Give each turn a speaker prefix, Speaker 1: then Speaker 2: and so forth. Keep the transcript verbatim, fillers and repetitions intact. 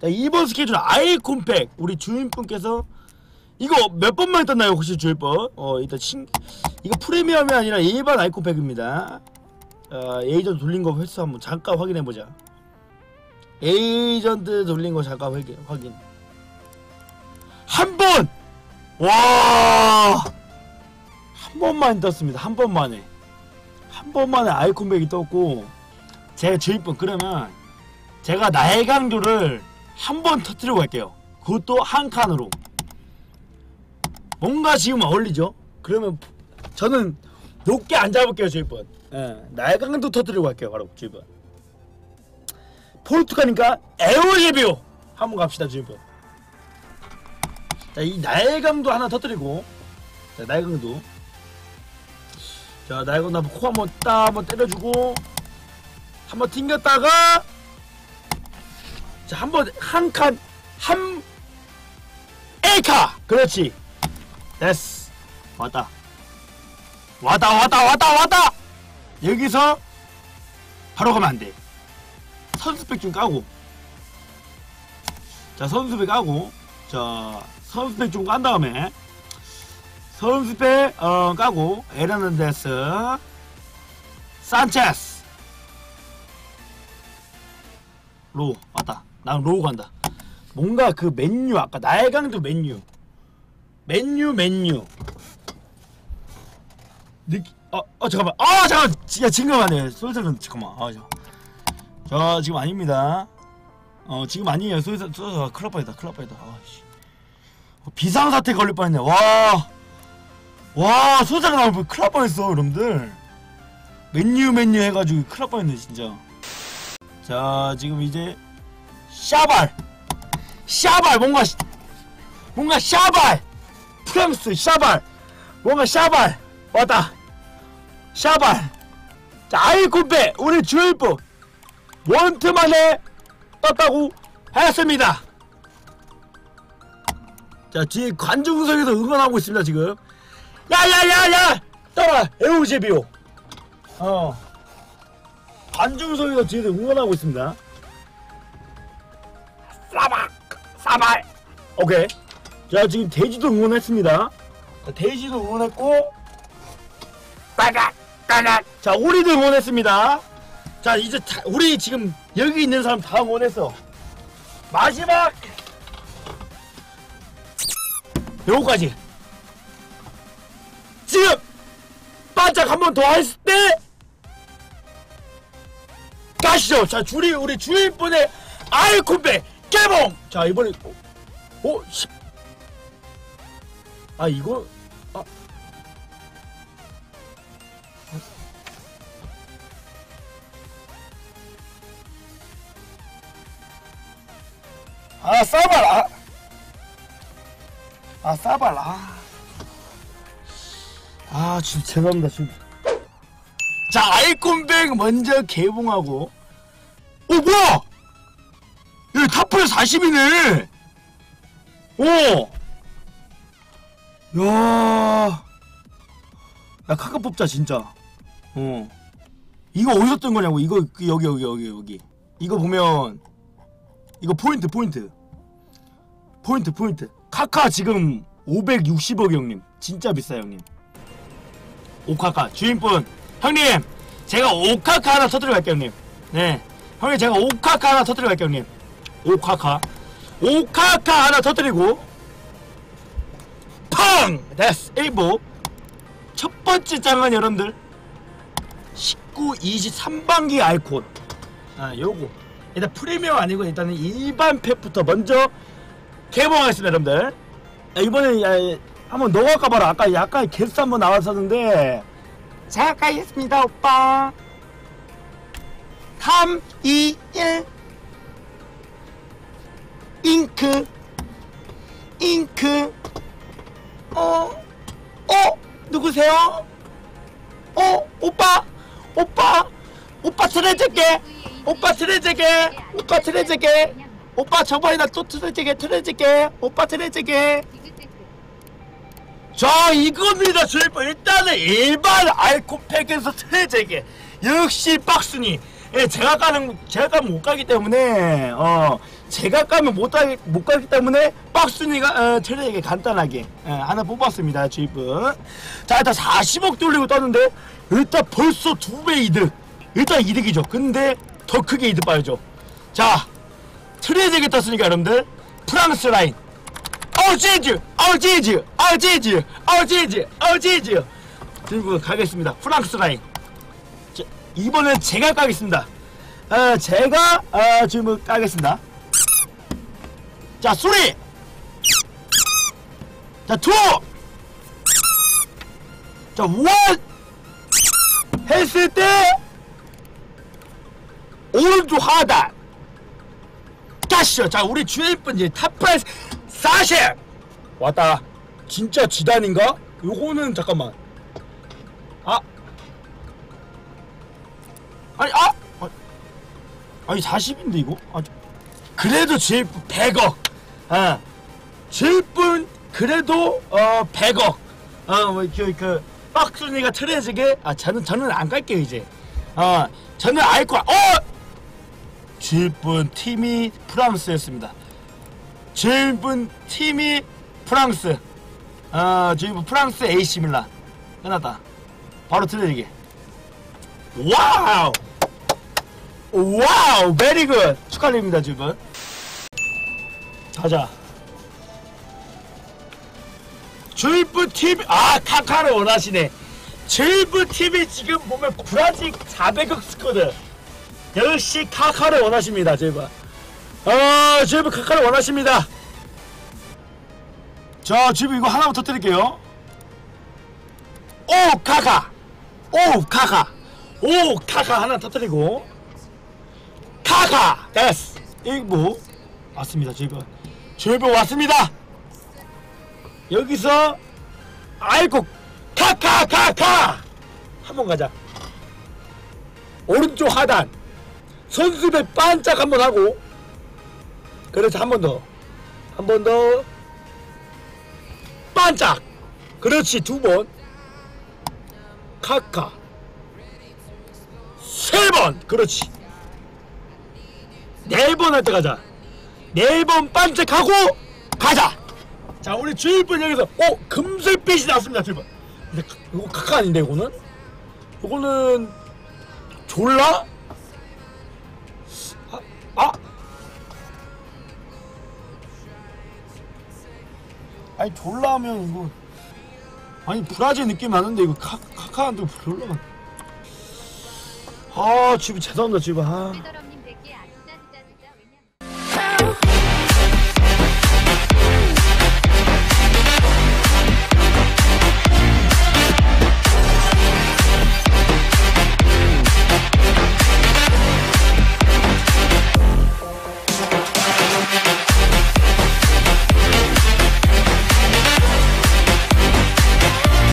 Speaker 1: 자, 이번 스케줄 아이콘팩 우리 주인분께서 이거 몇 번만 떴나요 혹시 주인분? 어 일단 신 이거 프리미엄이 아니라 일반 아이콘팩입니다. 어, 에이전트 돌린 거 횟수 한번 잠깐 확인해보자. 에이전트 돌린 거 잠깐 확인 확인 한 번! 와! 한 번만 떴습니다. 한 번만에 한 번만에 아이콘팩이 떴고 제가 주인분 그러면 제가 나의 강조를 한 번 터뜨리고 갈게요. 그것도 한 칸으로. 뭔가 지금 어울리죠? 그러면 저는 높게 안 잡을게요 주인분. 예, 나의 강도 터뜨리고 갈게요 바로 주인분. 포르투갈이니까 에우제비오 한번 갑시다 주인분. 자, 이 나의 강도 하나 터뜨리고. 자, 나의 강도. 자, 나의 강도 한번 코 한번 딱 한번 때려주고 한번 튕겼다가 자, 한번 한 칸 한 에이카 그렇지. 됐어. 왔다 왔다 왔다 왔다 왔다. 여기서 바로 가면 안돼. 선수백 좀 까고. 자, 선수백 까고. 자, 선수백 좀 깐 다음에 선수백 어 까고 에르난데스 산체스 로우 왔다. 난 로우 간다. 뭔가 그 맨유 아까 나의 강도 맨유 맨유 맨유 느끼 어, 어 잠깐만 아 잠깐 야 지금 아니에요 솔솔은 잠깐만 아 저 저 지금 아닙니다. 어 지금 아니에요. 솔솔 솔솔 큰일 날 뻔했다 큰일 날 뻔했다. 아씨 비상사태 걸릴 뻔했네. 와 와 소자가 나오면 큰일 날 뻔했어 여러분들. 맨유 맨유 해가지고 큰일 날 뻔했네 진짜. 자 지금 이제 샤발 샤발 뭔가 뭔가 샤발 프랑스 샤발 뭔가 샤발 왔다 샤발. 자 아이콘팩 우리 주일부 원트만에 떴다고 했습니다. 자 뒤에 관중석에서 응원하고 있습니다 지금. 야야야야 떠라 에우제비오. 어 관중석에서 뒤에서 응원하고 있습니다. 사박 사발 오케이. 자 지금 돼지도 응원했습니다. 자, 돼지도 응원했고 빠닥 빠닥. 자 오리도 응원했습니다. 자 이제 다, 우리 지금 여기 있는 사람 다 응원했어. 마지막 요거까지. 지금 반짝 한 번 더 했을 때 가시죠. 자 줄이 우리 주인분의 아이콘팩 개봉. 자 이번에 오, 오 십. 아 이거 아 아 싸발 아, 아 싸발 아, 아 진짜 죄송합니다 진짜. 자 아이콘팩 먼저 개봉하고 오 뭐야 여기 탑플 사십이네 오 야, 야 카카 뽑자 진짜. 어 이거 어디서 뜬 거냐고. 이거 여기 여기 여기 여기 이거 보면 이거 포인트 포인트 포인트 포인트 카카 지금 오백육십억 형님 진짜 비싸요 형님. 오카카 주인분 형님 제가 오카카 하나 터뜨려 갈게요 형님. 네 형님 제가 오카카 하나 터뜨려 갈게요 형님. 오카카 오카카 하나 터뜨리고 팡! 됐어. 일부 첫 번째 장은 여러분들 십구, 이십삼 반기 아이콘. 아 요거 일단 프리미엄 아니고 일단은 일반 팩부터 먼저 개봉하겠습니다 여러분들. 아, 이번에 야, 한번 너가 까봐라. 아까 약간 개수 한번 나왔었는데 자 가까이 했습니다 오빠. 삼, 이, 일 잉크 잉크 어? 어? 누구세요? 어? 오빠? 오빠? 오빠 트레제게 오빠 트레제게 오빠 트레제게 오빠 저번에 나 또 트레제게 트레제게 오빠 트레제게. 자 이겁니다 주인분. 일단은 일반 아이콘팩에서 트레제게 역시 박순이. 예, 제가 가는 제가 가면 못 가기 때문에 어 제가 까면 못, 가, 못 가기 때문에 빡순이가 어, 트레이에게 간단하게 어, 하나 뽑았습니다. 주입은. 자, 일단 사십억 돌리고 떴는데 일단 벌써 두 배 이득. 일단 이득이죠. 근데 더 크게 이득 봐야죠. 자, 트레이에게 떴으니까 여러분들 프랑스 라인. 어 치즈! 어 치즈! 어 치즈! 어 치즈! 어 치즈! 들고 가겠습니다. 프랑스 라인. 자, 이번엔 제가 까겠습니다. 어, 제가 어, 지금 까겠습니다. 자, 쓰리! 자, 투! 자, 원! 했을 때 오른쪽 하단 가시죠. 자, 우리 주인분 이제 탑프라이스 사십! 왔다. 진짜 지단인가? 요거는 잠깐만. 아 아니 아! 아 아니 사십인데 이거? 아, 그래도 주인분 백억. 아 주인분 그래도 어 백억. 어그 그 빡순이가 트레즈게. 아 저는 저는 안 갈게요 이제. 어 저는 알 거야. 어 주인분 팀이 프랑스였습니다. 주인분 팀이 프랑스. 어 주인분 프랑스 에이씨 밀란. 끝났다. 바로 트레즈게. 와우! 와우! 베리 굿! 축하드립니다, 주분. 가자. 주인분 팀, 아, 카카를 원하시네. 주인분 팀이 지금 보면 브라질 사백억 스쿼드. 역시 카카를 원하십니다, 주인분. 어, 주인분 카카를 원하십니다. 자, 주인분 이거 하나만 터뜨릴게요. 오, 카카! 오, 카카! 오, 카카 하나 터뜨리고. 카카! 됐어! 이거 왔습니다, 주인분. 주인분 왔습니다! 여기서 아이고 카카 카카 한번 가자. 오른쪽 하단 선수배 반짝 한번 하고. 그렇지. 한 번 더 한 번 더 반짝. 그렇지. 두 번 카카 세 번. 그렇지. 네 번 할 때 가자. 네 번 반짝하고 가자. 자, 우리 주일분 여기서 어 금색빛이 나왔습니다. 주일분. 근데 이거 카카 아닌데 이거는? 이거는 졸라? 아, 아. 아니 졸라 하면 이거 아니 브라질 느낌 나는데 이거 카, 카카한테 졸라가. 아 주일분 죄송합니다 주일분. 아